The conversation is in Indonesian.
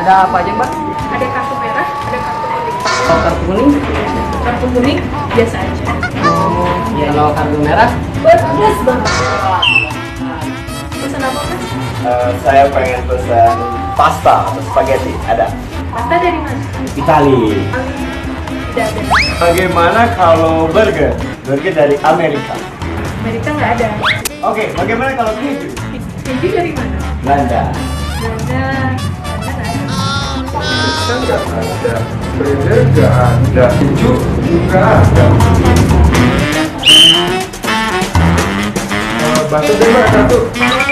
Ada apa aja, Mbak? Ada kartu merah, ada kartu kuning. Kalau kartu kuning? Kartu kuning biasa aja. Oh, ya. Kalau kartu merah? Bagus banget. Pesan apa, Mas? Saya pengen pesan pasta atau spaghetti. Ada? Pasta dari mana? Itali. Tidak ada. Bagaimana kalau burger? Burger dari Amerika. Amerika nggak ada. Oke, bagaimana kalau keju? Keju dari mana? Belanda. Belanda. Belanda nggak ada. Kan nggak ada, burger nggak ada, keju juga ada. Bakso deh Mbak, satu.